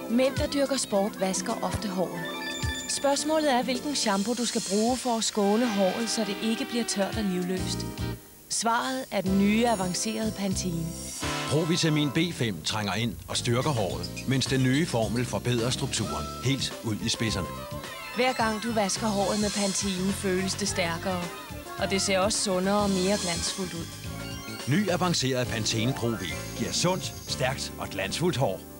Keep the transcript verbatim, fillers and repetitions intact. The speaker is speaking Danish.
Mænd, der dyrker sport, vasker ofte håret. Spørgsmålet er, hvilken shampoo du skal bruge for at skåne håret, så det ikke bliver tørt og livløst. Svaret er den nye, avancerede Pantene. Pro-vitamin B fem trænger ind og styrker håret, mens den nye formel forbedrer strukturen helt ud i spidserne. Hver gang du vasker håret med Pantene, føles det stærkere. Og det ser også sundere og mere glansfuldt ud. Ny avanceret Pantene Pro-V giver sundt, stærkt og glansfuldt hår.